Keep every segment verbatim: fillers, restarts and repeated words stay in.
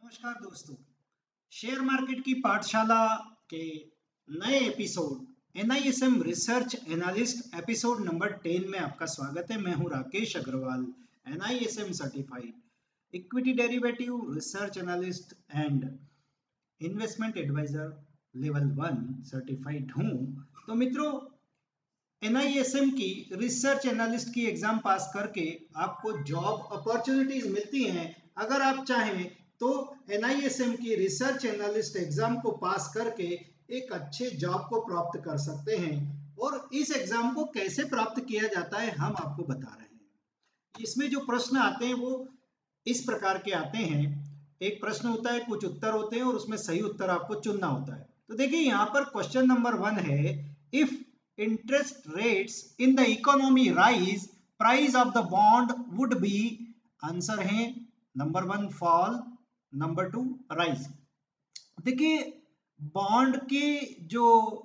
नमस्कार दोस्तों, share market की पाठशाला के नए episode N I S M research analyst episode number ten में आपका स्वागत है। मैं हूं Rakesh Agrawal, N I S M certified equity derivative research analyst and investment adviser level one certified हूं। तो मित्रों, एन आई एस एम की रिसर्च एनालिस्ट की एग्जाम पास करके आपको जॉब अपॉर्चुनिटीज मिलती हैं। अगर आप चाहें तो एन आई एस एम की रिसर्च एनालिस्ट एग्जाम को पास करके एक अच्छे जॉब को प्राप्त कर सकते हैं। और इस एग्जाम को कैसे प्राप्त किया जाता है हम आपको बता रहे हैं। इसमें जो प्रश्न आते हैं वो इस प्रकार के आते हैं। एक प्रश्न होता है, कुछ उत्तर होते हैं और उसमें सही उत्तर आपको चुनना होता है। तो देखिए यहाँ पर क्वेश्चन नंबर वन है, if interest rates in the economy rise, price of the bond would be, answer है number one fall, number two rise. देखिए बॉन्ड की जो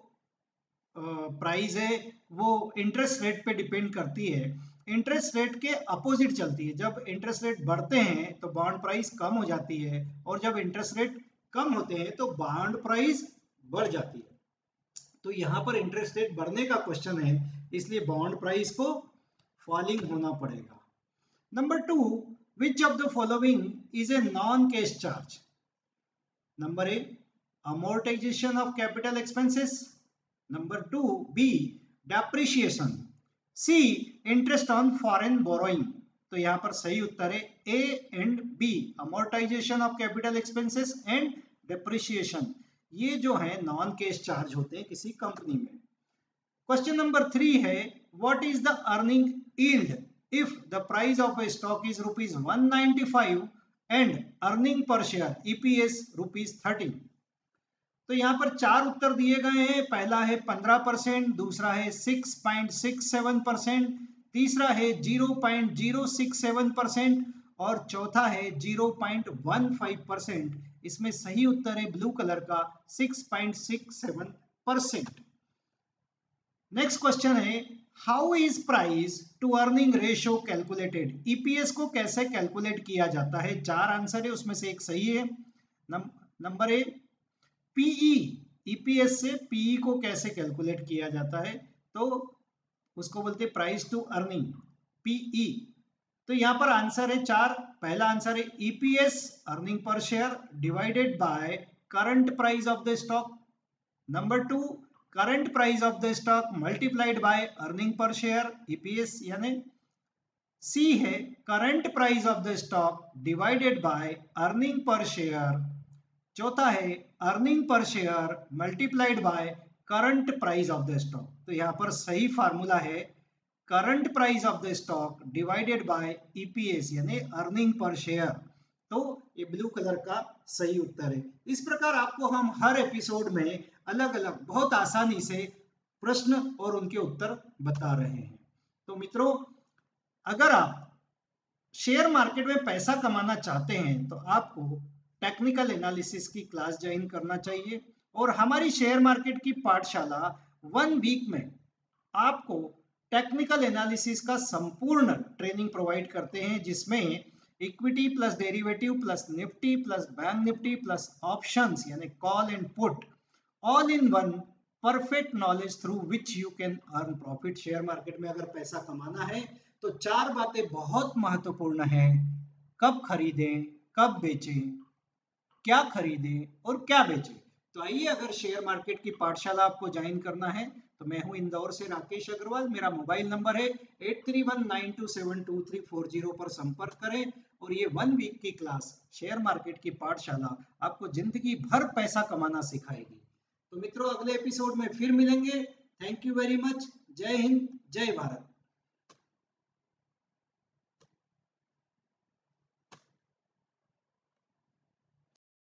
प्राइस है वो इंटरेस्ट रेट पे डिपेंड करती है। इंटरेस्ट रेट के अपोजिट चलती है। जब इंटरेस्ट रेट बढ़ते हैं तो बॉन्ड प्राइस कम हो जाती है, और जब इंटरेस्ट रेट कम होते हैं तो बॉन्ड प्राइस बढ़ जाती है। तो यहाँ पर इंटरेस्ट रेट बढ़ने का क्वेश्चन है, इसलिए बॉन्ड प्राइस को फॉलिंग होना पड़ेगा। Number two, which of the following is a non cash charge? Number A, amortisation of capital expenses. Number two B, depreciation. C, interest on foreign borrowing. तो यहाँ पर सही उत्तर है A and B, amortisation of capital expenses and depreciation. ये जो है non cash charge होते हैं किसी कंपनी में। क्वेश्चन नंबर थ्री है, what is the earning yield if the price of a stock is rupees one ninety five and earning per share EPS rupees thirty. तो यहाँ पर चार उत्तर दिए गए हैं। पहला है पंद्रह परसेंट, दूसरा है six point six seven percent, तीसरा है zero point zero six seven percent और चौथा है zero point one five percent. इसमें सही उत्तर है ब्लू कलर का six point six seven percent. Next question है, how is price to earning ratio calculated? EPS को कैसे कैलकुलेट किया जाता है? चार आंसर है, उसमें से एक सही है। नंबर ए, पीई, ईपीएस से पीई को कैसे कैलकुलेट किया जाता है? तो उसको बोलते हैं प्राइस टू अर्निंग, पीई। तो यहाँ पर आंसर है चार। पहला आंसर है EPS, earning per share, divided by current price of the stock. Number two, current price of the stock multiplied by earning per share, EPS. यानी सी है current price of the stock divided by earning per share. चौथा है earning per share multiplied by current price of the stock. तो यहाँ पर सही formula है current price of the stock divided by EPS यानी अर्निंग पर शेयर। तो ये ब्लू कलर का सही उत्तर है। इस प्रकार आपको हम हर एपिसोड में अलग अलग बहुत आसानी से प्रश्न और उनके उत्तर बता रहे हैं। तो मित्रों, अगर आप शेयर मार्केट में पैसा कमाना चाहते हैं तो आपको टेक्निकल एनालिसिस की क्लास ज्वाइन करना चाहिए। और हमारी शेयर मार्केट की पाठशाला वन वीक में आपको टेक्निकल एनालिसिस का संपूर्ण ट्रेनिंग प्रोवाइड करते हैं, जिसमें equity plus derivative plus Nifty plus bank Nifty plus options यानी call and put, all in one perfect knowledge through which you can earn profit. Share market में अगर पैसा कमाना है तो चार बातें बहुत महत्वपूर्ण हैं। कब खरीदें, कब बेचें, क्या खरीदें और क्या बेचें। तो आइए, अगर शेयर मार्केट की पाठशाला आपको ज्वाइन करना है तो मैं हूं इंदौर से राकेश अग्रवाल। मेरा मोबाइल नंबर है eight three one nine two seven two three four zero पर संपर्क करें। और ये वन वीक की क्लास शेयर मार्केट की पाठशाला आपको जिंदगी भर पैसा कमाना सिखाएगी। तो मित्रों, अगले एपिसोड में फिर मिलेंगे। Thank you very much. जय हिंद, जय भारत।